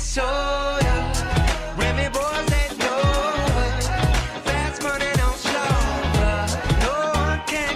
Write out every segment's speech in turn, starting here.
show ya. Remy boys that know fast money don't slow. No one can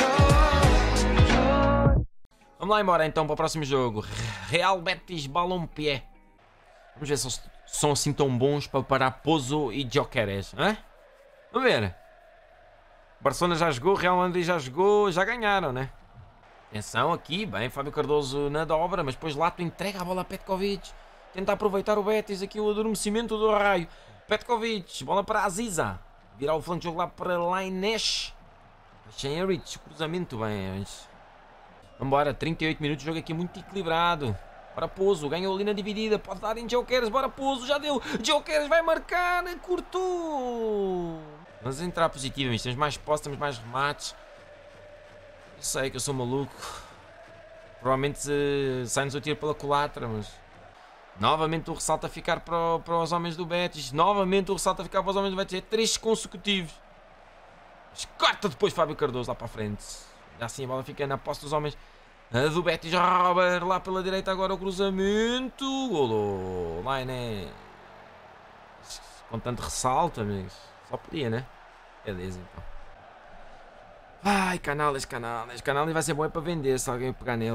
control. Vamos lá embora então para o próximo jogo. Real Betis Balompié. Vamos ver se eles são assim tão bons para parar Pozo e Gyökeres, hein? Vamos ver. Barcelona já jogou, Real Madrid já jogou, já ganharam, né? Atenção aqui, bem, Fábio Cardoso na dobra, mas depois Lato entrega a bola a Petkovic. Tenta aproveitar o Betis, aqui o adormecimento do raio. Petkovic, bola para Aziza. Virar o flanco de jogo lá para Lainez. Henrich, cruzamento, bem. Vambora, 38 minutos, jogo aqui muito equilibrado. Bora Pozo, ganhou ali na dividida, pode dar em Gyökeres, bora Pozo, já deu. Gyökeres vai marcar, cortou. Vamos entrar positivo, amigos. Temos mais posse, temos mais remates. Eu sei que eu sou maluco. Provavelmente sai-nos o tiro pela culatra, mas... Novamente o ressalto a ficar para os homens do Betis. Novamente o ressalto a ficar para os homens do Betis. É 3 consecutivos. Mas corta depois Fábio Cardoso lá para a frente. Assim a bola fica na posse dos homens do Betis. Robert lá pela direita agora o cruzamento. Golo. Lainez. Com tanto ressalto, amigos. Só podia, né? Beleza, então. Ai, Canales. Canales vai ser bom para vender se alguém pegar nele.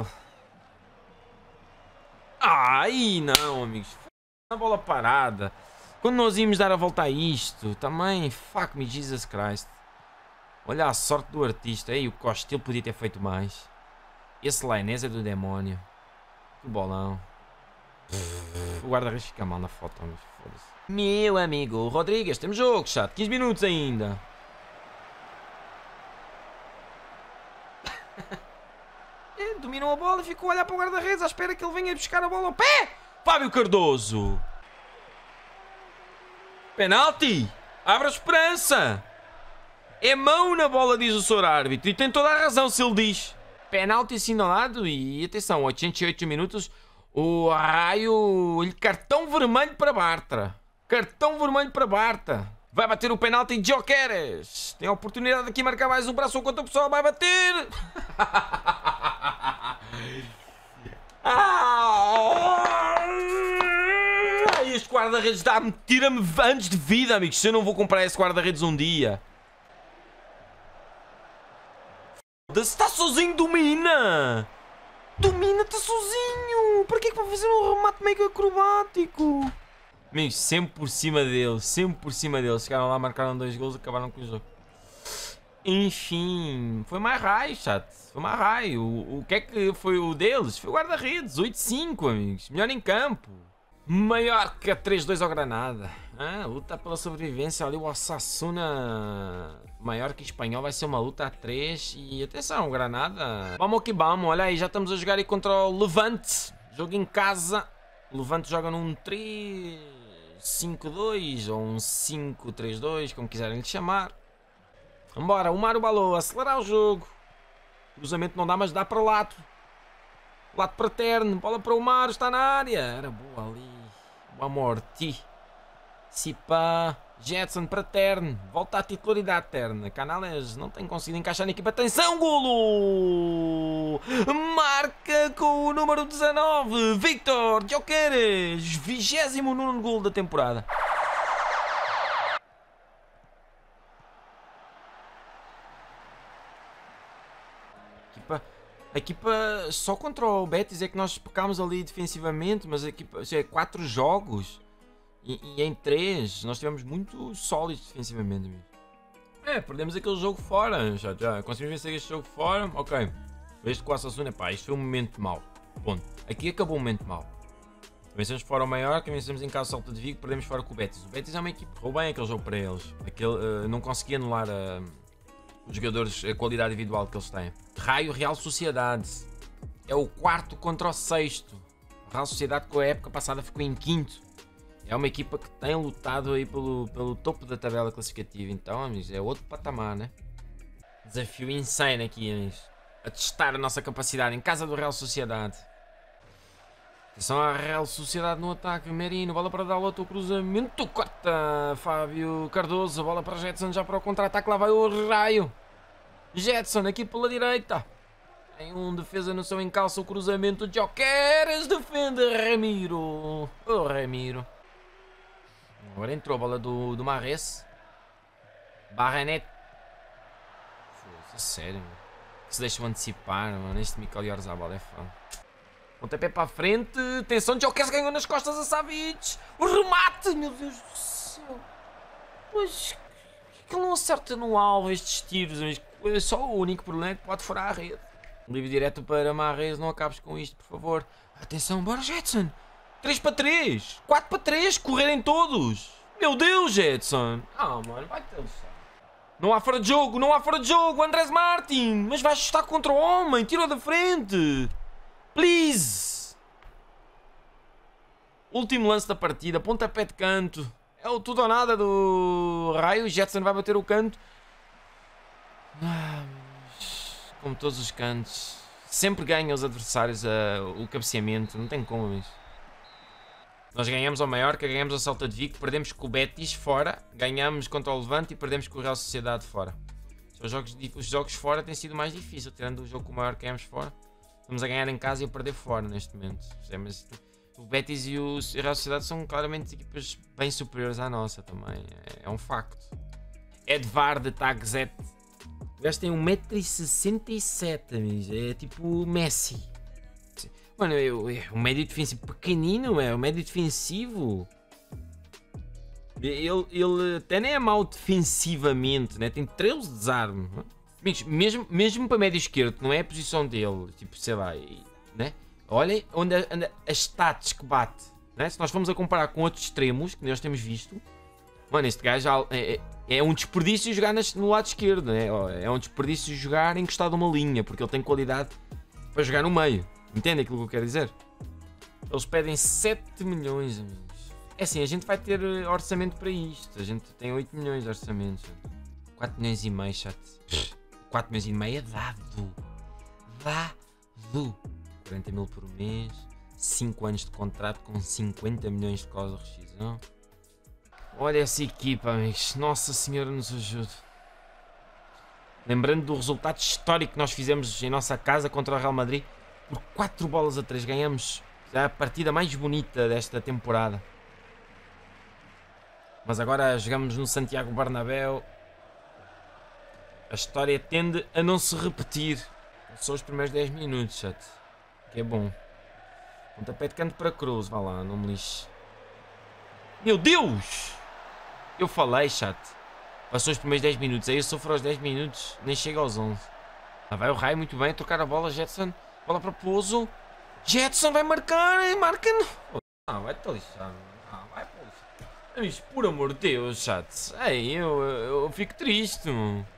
Ai, não, amigos. A bola parada. Quando nós íamos dar a volta a isto, também, fuck me Jesus Christ. Olha a sorte do artista. Ei, o Costil podia ter feito mais. Esse Lainez é do demónio. Que bolão. O guarda-redes fica mal na foto, amigos. Foda-se. Meu amigo Rodrigues, temos jogo, chato. 15 minutos ainda. Dominou a bola e ficou a olhar para o guarda-redes à espera que ele venha buscar a bola ao pé. Fábio Cardoso. Penalti. Abre a esperança. É mão na bola, diz o senhor árbitro. E tem toda a razão se ele diz. Penalti assinalado e atenção, 88 minutos. O Raio, cartão vermelho para Bartra. Cartão vermelho para Bartra. Vai bater o penalti em Gyökeres. Tem a oportunidade aqui de marcar mais um braço enquanto a pessoa vai bater. Este guarda-redes tira-me anos de vida, amigos. Se eu não vou comprar esse guarda-redes um dia. Foda-se, está sozinho, domina. Domina-te sozinho. Para que é que vai fazer um remate meio acrobático? Amigos, sempre por cima deles. Sempre por cima deles. Chegaram lá, marcaram 2 gols e acabaram com o jogo. Enfim, foi mais raio, chato. Foi mais raio. O que é que foi o deles? Foi o guarda-redes. 8-5, amigos. Melhor em campo. Maiorca 3-2 ao Granada. Luta pela sobrevivência. Ali o Osasuna. Maiorca e Espanhol vai ser uma luta a 3. E atenção, Granada. Vamos que vamos. Olha aí, já estamos a jogar aí contra o Levante. Jogo em casa. O Levante joga num 3-5-2 ou um 5-3-2, como quiserem lhe chamar. Vambora, o Mário Balou, acelerar o jogo. Cruzamento não dá, mas dá para o Lato. Lato para Terno, bola para o Mário, está na área. Era boa ali. O Amorti. Sipa. Jetson para Terno. Volta à titularidade Terno. Canales não tem conseguido encaixar na equipa. Atenção, golo! Marca com o número 19. Victor Gyökeres. 29º golo da temporada. A equipa só contra o Betis é que nós pecámos ali defensivamente, mas a equipa, é 4 jogos e em 3 nós estivemos muito sólidos defensivamente. Perdemos aquele jogo fora, já conseguimos vencer este jogo fora, ok. Este com a Osasuna, pá, isto foi um momento mau, ponto. Aqui acabou um momento mau. Vencemos fora o Mallorca, vencemos em casa o Celta de Vigo, perdemos fora com o Betis. O Betis é uma equipe que roubou bem aquele jogo para eles, não conseguia anular os jogadores, a qualidade individual que eles têm. Raio Real Sociedade. É o 4º contra o 6º. Real Sociedade com a época passada ficou em 5º. É uma equipa que tem lutado aí pelo topo da tabela classificativa. Então, amigos, é outro patamar, né? Desafio insano aqui, amigos. A testar a nossa capacidade em casa do Real Sociedade. Atenção à Real Sociedade no ataque. Merino, bola para Dalot, o cruzamento. Corta Fábio Cardoso. Bola para Jetson já para o contra-ataque. Lá vai o Raio. Jetson aqui pela direita. Tem um defesa no seu encalço, o cruzamento de Jokeres, defende Ramiro. Oh, Ramiro. Agora entrou a bola do Mahrez. Barranet. Foda-se, sério, mano. Que se deixam antecipar, mano. Este Mikel Oyarzabal é fã. Pontapé para a frente. Atenção, Jokeres ganhou nas costas a Savic. O remate, meu Deus do céu. Mas que ele não acerta no alvo estes tiros? É só o único problema é que pode furar a rede. Livre direto para Mahrez, não acabes com isto, por favor. Atenção, bora Jetson. 3 para 3, 4 para 3, correrem todos. Meu Deus, Jetson. Ah, mano, vai ter lição. Não há fora de jogo, não há fora de jogo, Andrés Martin. Mas vais estar contra o homem, tira da frente. Please. Último lance da partida, pontapé de canto. É o tudo ou nada do Raio, Jetson vai bater o canto. Como todos os cantos, sempre ganham os adversários o cabeceamento, não tem como isso. Nós ganhamos ao Mallorca, ganhamos ao Celta de Vigo, perdemos com o Betis fora, ganhamos contra o Levante e perdemos com o Real Sociedade fora. Os jogos fora têm sido mais difíceis, tirando o jogo com o Mallorca ganhamos fora. Estamos a ganhar em casa e a perder fora neste momento. Mas o Betis e o Real Sociedade são claramente equipas bem superiores à nossa também, é um facto. Edvard de Tagzet. O gajo tem 1,67 m, é tipo Messi. Mano, é um médio defensivo pequenino, é um médio defensivo. Ele até nem é mau defensivamente, né? Tem 13 de desarme. Mesmo para médio esquerdo, não é a posição dele, tipo, sei lá, né? Olhem onde as stats que bate, né? Se nós formos a comparar com outros extremos que nós temos visto, mano, este gajo é um desperdício jogar no lado esquerdo, né? É um desperdício jogar encostado a uma linha, porque ele tem qualidade para jogar no meio. Entende aquilo que eu quero dizer? Eles pedem 7 milhões, amigos. É assim, a gente vai ter orçamento para isto. A gente tem 8 milhões de orçamento. 4 milhões e meio, chat. 4 milhões e meio é dado. Dado. 40 mil por mês. 5 anos de contrato com 50 milhões de causa de rescisão. Olha essa equipa, amigos. Nossa Senhora nos ajude. Lembrando do resultado histórico que nós fizemos em nossa casa contra o Real Madrid. Por 4 bolas a 3 ganhamos a partida mais bonita desta temporada. Mas agora jogamos no Santiago Bernabéu. A história tende a não se repetir. Só os primeiros 10 minutos, chat. Que é bom. Pontapé de canto para Cruz. Vá lá, não me lixe. Meu Deus! Eu falei, chat. Passou os primeiros 10 minutos. Aí eu sofro aos 10 minutos. Nem chega aos 11. Lá vai o Raio, muito bem. Trocar a bola, Jetson. Bola para Pozo. Jetson vai marcar. Marca. Ah, vai-te lixar. Ah, vai para lixar. Mas, por amor de Deus, chat. Ei, eu fico triste, mano.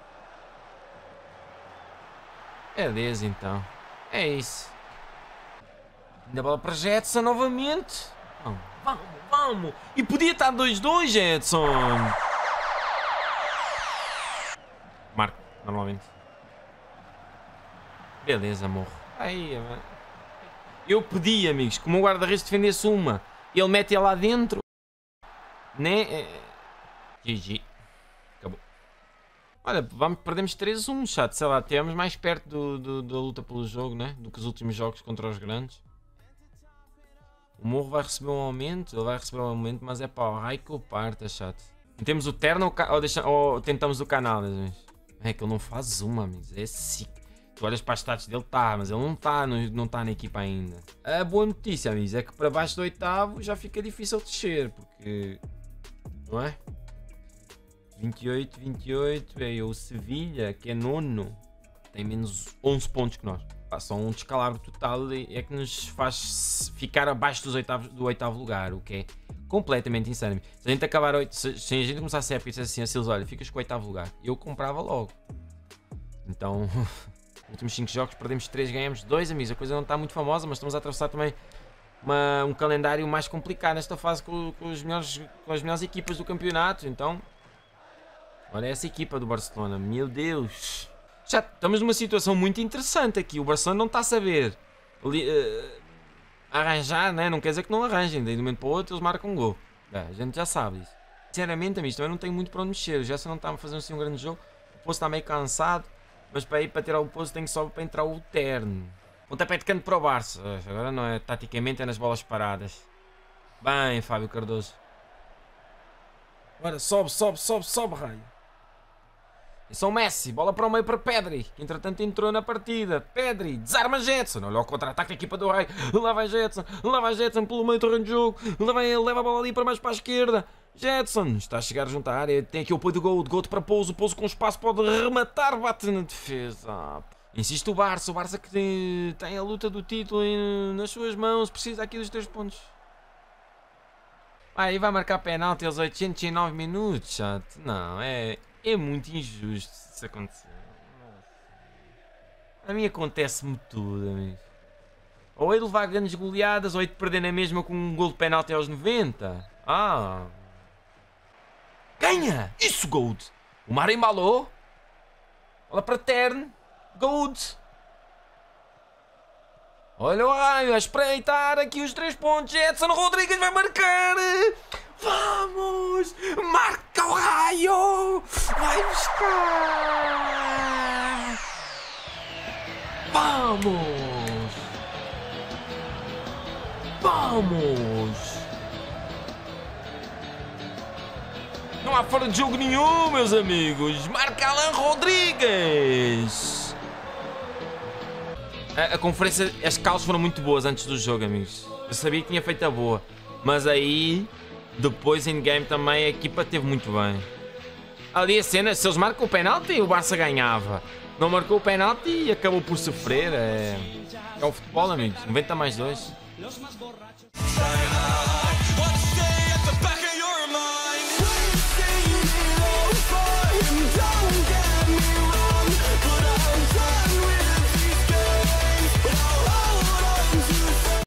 É 10 então. É isso. Ainda bola para Jetson novamente. Vamos. E podia estar 2-2, Jetson. Marco, normalmente. Beleza, morro. Aí, mano. Eu pedi, amigos, que o meu guarda-redes defendesse uma. Ele mete-a lá dentro. Né? GG. Acabou. Olha, perdemos 3-1, chato. Sei lá, estivemos mais perto da luta pelo jogo, né? Do que os últimos jogos contra os grandes. O Morro vai receber um aumento. Ele vai receber um aumento, mas é para o raio que o parta, chato. Temos o terno ou tentamos o canal, amigos? É que ele não faz uma, amigos. É sick. Tu olhas para as stats dele, mas ele não tá na equipa ainda. A boa notícia, amigos, é que para baixo do oitavo já fica difícil descer, porque... Não é? 28, é o Sevilha, que é nono, tem menos 11 pontos que nós. Só um descalabro total é que nos faz ficar abaixo do oitavo lugar, o que é completamente insano. Se a gente acabar se a gente começasse a época e dissesse assim a Silves, olha, ficas com o oitavo lugar, eu comprava logo. Então... Últimos 5 jogos, perdemos 3, ganhamos 2, amigos. A coisa não está muito famosa, mas estamos a atravessar também um calendário mais complicado nesta fase com as melhores equipas do campeonato. Então, olha essa equipa do Barcelona, meu Deus. Já estamos numa situação muito interessante aqui. O Barcelona não está a saber arranjar, né? Não quer dizer que não arranjem. De um momento para o outro eles marcam um gol. A gente já sabe isso. Sinceramente, amigos, também não tenho muito para onde mexer. O Gerson não está a fazer assim um grande jogo. O Poço está meio cansado. Mas para ir para tirar o Pozo tenho só para entrar o terno. Pontapé de canto para o Barça. Agora não é, taticamente é nas bolas paradas. Bem, Fábio Cardoso. Agora sobe, raio. E são Messi, bola para o meio para Pedri, que entretanto entrou na partida. Pedri, desarma Jetson. Olha o contra-ataque da equipa do Rei. Lá vai Jetson pelo meio do terreno de jogo. Leva a bola ali para mais para a esquerda. Jetson está a chegar junto à área. Tem aqui o apoio do Gold para Pouso. Pouso com espaço pode rematar, bate na defesa. Insiste o Barça que tem a luta do título nas suas mãos. Precisa aqui dos 3 pontos. E vai marcar penalti aos 809 minutos, chato. Não, é muito injusto isso acontecer. A mim acontece-me tudo, amigo. Ou é de levar grandes goleadas, ou é de perder na mesma com um gol de penalti aos 90. Ganha! Isso, Gold! O Mar embalou. Bola para Tern. Gold! Olha o Raio a espreitar aqui os 3 pontos. Edson Rodrigues vai marcar. Vamos! Marca o Raio! Vai buscar! Vamos! Vamos! Não há fora de jogo nenhum, meus amigos. Marca Alan Rodrigues! A conferência, as calças foram muito boas antes do jogo, amigos. Eu sabia que tinha feito a boa. Mas aí, depois em game também, a equipa teve muito bem. Ali a cena, se eles marcam o penalti, o Barça ganhava. Não marcou o penalti e acabou por sofrer. É o futebol, amigos. 90 mais 2.